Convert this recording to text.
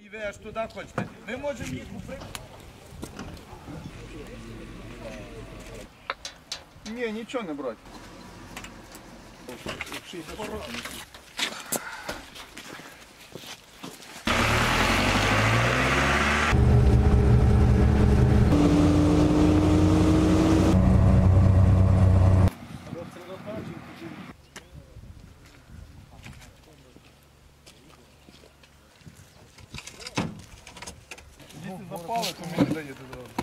ви аж туди хочете. Ми можемо їх купити. Ні, нічого не брати. Запали, то мені даєте зразу.